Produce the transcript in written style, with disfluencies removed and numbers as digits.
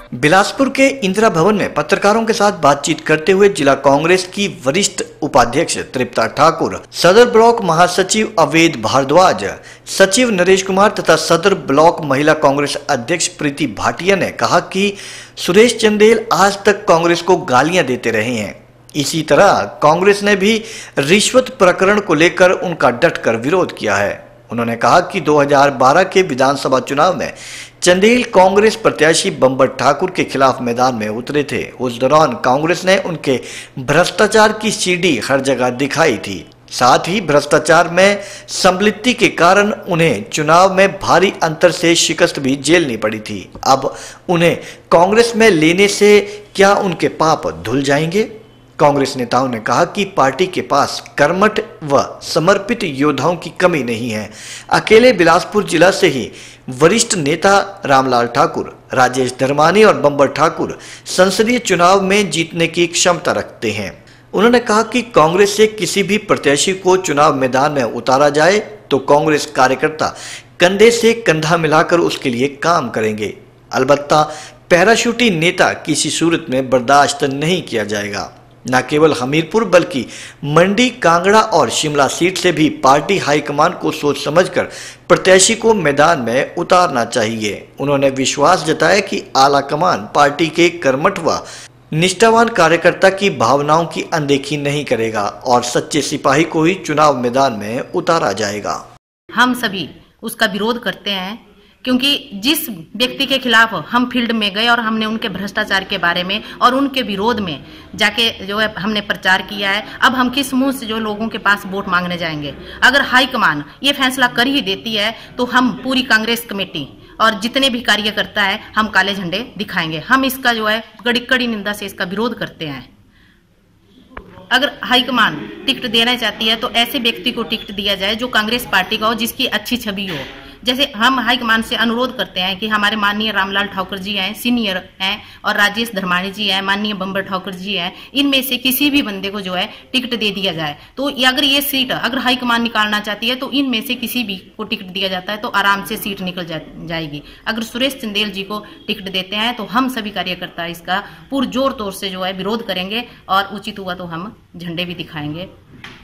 बिलासपुर के इंदिरा भवन में पत्रकारों के साथ बातचीत करते हुए जिला कांग्रेस की वरिष्ठ उपाध्यक्ष तृप्ता ठाकुर, सदर ब्लॉक महासचिव अवैध भारद्वाज, सचिव नरेश कुमार तथा सदर ब्लॉक महिला कांग्रेस अध्यक्ष प्रीति भाटिया ने कहा कि सुरेश चंदेल आज तक कांग्रेस को गालियां देते रहे हैं। इसी तरह कांग्रेस ने भी रिश्वत प्रकरण को लेकर उनका डटकर विरोध किया है। उन्होंने कहा कि 2012 के विधानसभा चुनाव में चंदेल कांग्रेस प्रत्याशी बम्बर ठाकुर के खिलाफ मैदान में उतरे थे। उस दौरान कांग्रेस ने उनके भ्रष्टाचार की सीढ़ी हर जगह दिखाई थी। साथ ही भ्रष्टाचार में सम्मिलित के कारण उन्हें चुनाव में भारी अंतर से शिकस्त भी झेलनी पड़ी थी। अब उन्हें कांग्रेस में लेने से क्या उनके पाप धुल जाएंगे? कांग्रेस नेताओं ने कहा कि पार्टी के पास कर्मठ व समर्पित योद्धाओं की कमी नहीं है। अकेले बिलासपुर जिला से ही वरिष्ठ नेता रामलाल ठाकुर, राजेश धर्मानी और बम्बर ठाकुर संसदीय चुनाव में जीतने की क्षमता रखते हैं। उन्होंने कहा कि कांग्रेस से किसी भी प्रत्याशी को चुनाव मैदान में उतारा जाए तो कांग्रेस कार्यकर्ता कंधे से कंधा मिलाकर उसके लिए काम करेंगे। अलबत्ता पैराशूटी नेता किसी सूरत में बर्दाश्त नहीं किया जाएगा। न केवल हमीरपुर बल्कि मंडी, कांगड़ा और शिमला सीट से भी पार्टी हाईकमान को सोच समझकर प्रत्याशी को मैदान में उतारना चाहिए। उन्होंने विश्वास जताया कि आला कमान पार्टी के कर्मठ व निष्ठावान कार्यकर्ता की भावनाओं की अनदेखी नहीं करेगा और सच्चे सिपाही को ही चुनाव मैदान में उतारा जाएगा। हम सभी उसका विरोध करते हैं, क्योंकि जिस व्यक्ति के खिलाफ हम फील्ड में गए और हमने उनके भ्रष्टाचार के बारे में और उनके विरोध में जाके जो है हमने प्रचार किया है, अब हम किस मुंह से जो लोगों के पास वोट मांगने जाएंगे? अगर हाईकमान ये फैसला कर ही देती है तो हम पूरी कांग्रेस कमेटी और जितने भी कार्यकर्ता है हम काले झंडे दिखाएंगे। हम इसका जो है कड़ी निंदा से इसका विरोध करते हैं। अगर हाईकमान टिकट देना चाहती है तो ऐसे व्यक्ति को टिकट दिया जाए जो कांग्रेस पार्टी का हो, जिसकी अच्छी छवि हो। जैसे हम हाईकमान से अनुरोध करते हैं कि हमारे माननीय रामलाल ठाकुर जी हैं, सीनियर हैं, और राजेश धर्मानी जी हैं, माननीय बम्बर ठाकुर जी हैं, इनमें से किसी भी बंदे को जो है टिकट दे दिया जाए। तो अगर ये सीट अगर हाईकमान निकालना चाहती है तो इनमें से किसी भी को टिकट दिया जाता है तो आराम से सीट निकल जाएगी। अगर सुरेश चंदेल जी को टिकट देते हैं तो हम सभी कार्यकर्ता इसका पुरजोर तौर से जो है विरोध करेंगे और उचित हुआ तो हम झंडे भी दिखाएंगे।